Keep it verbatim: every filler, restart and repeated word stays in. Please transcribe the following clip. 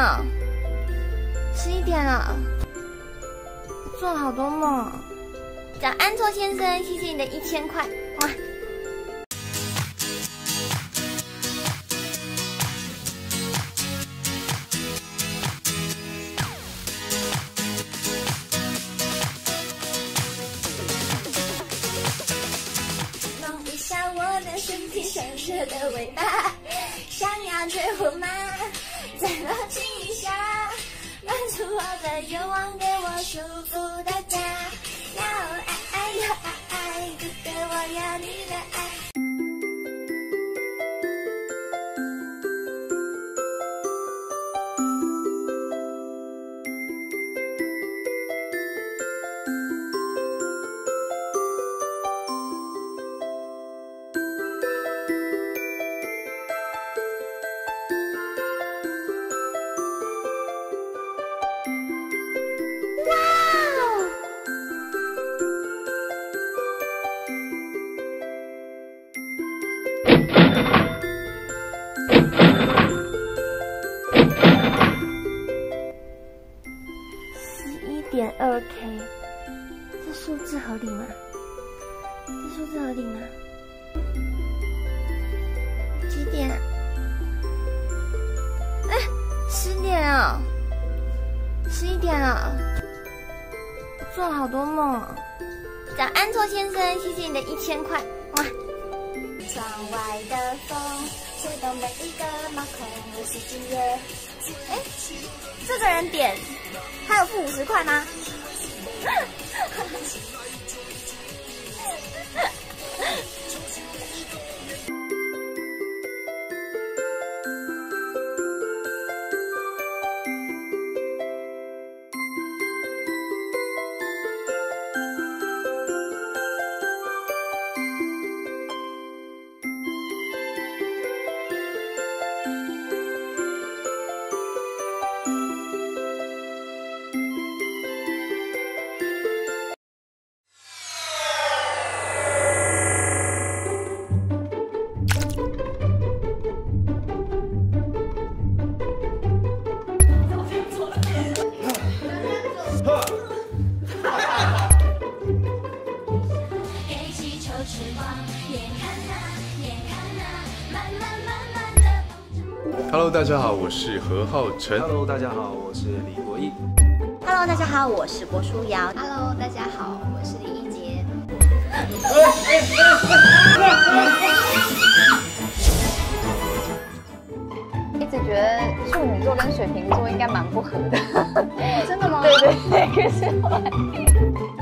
了，十一点了，做了好多梦。找安卓先生，谢谢你的一千块，哇！弄一下我的身体闪烁的尾巴，想要追我吗？再抱紧一下，满足我的愿望，给我舒服的家。要爱爱要爱爱，哥哥我要你的爱。点二 K， 这数字合理吗？这数字合理吗？几点？哎，十点了，十一点了，做了好多梦。找安卓先生，谢谢你的一千块，哇！窗外的风吹动每一个毛孔，我是今夜。哎，这个人点，他有付五十块吗？ Hello， 大家好，我是何浩晨。 Hello， 大家好，我是李国毅。 Hello， 大家好，我是郭书瑶。 Hello， 大家好，我是李一杰。 一直觉得处女座跟水瓶座应该蛮不合的。 真的吗？ 对对对，可是后来。